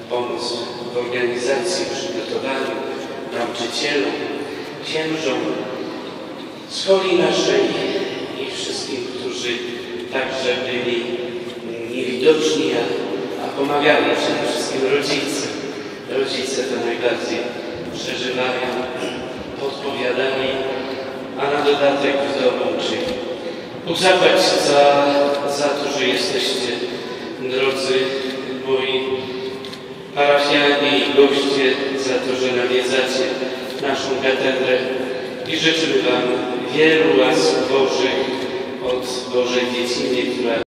pomoc w organizacji, w przygotowaniu, nauczycielom, księżom, skoli naszej i wszystkim, którzy także byli niewidoczni, a pomagali, przede wszystkim rodzice. Rodzice to najbardziej przeżywają, podpowiadali, a na dodatek w domu, czyli ucałować za to, że jesteście, drodzy moi parafianie i goście, za to, że nawiedzacie naszą katedrę i życzymy Wam wielu łask Bożych od Bożej Dzieciny, która